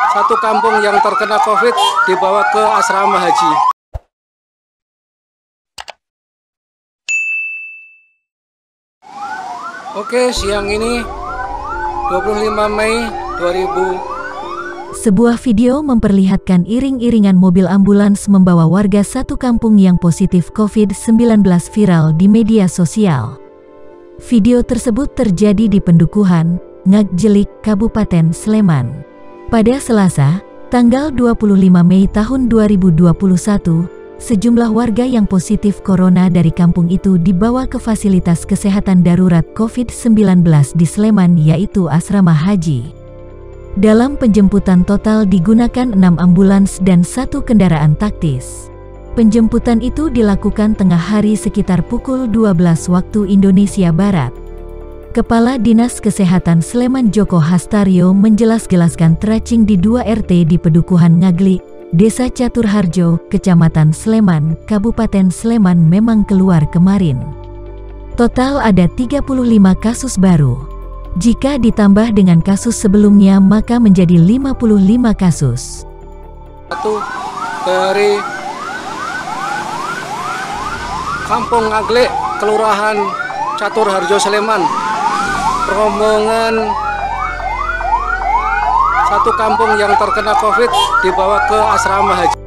satu kampung yang terkena COVID dibawa ke asrama haji. Oke, siang ini 25 Mei 2000. Sebuah video memperlihatkan iring-iringan mobil ambulans membawa warga satu kampung yang positif COVID-19 viral di media sosial. Video tersebut terjadi di Pendukuhan, Ngagjelik, Kabupaten Sleman. Pada Selasa, tanggal 25 Mei tahun 2021, sejumlah warga yang positif corona dari kampung itu dibawa ke fasilitas kesehatan darurat COVID-19 di Sleman, yaitu asrama haji. Dalam penjemputan total digunakan 6 ambulans dan 1 kendaraan taktis. Penjemputan itu dilakukan tengah hari sekitar pukul 12 waktu Indonesia Barat. Kepala Dinas Kesehatan Sleman Joko Hastaryo menjelaskan tracing di 2 RT di Pedukuhan Ngaglik, Desa Caturharjo, Kecamatan Sleman, Kabupaten Sleman memang keluar kemarin. Total ada 35 kasus baru. Jika ditambah dengan kasus sebelumnya maka menjadi 55 kasus. Satu dari Kampung Ngaglik, Kelurahan Caturharjo, Sleman. Rombongan satu kampung yang terkena COVID dibawa ke asrama haji.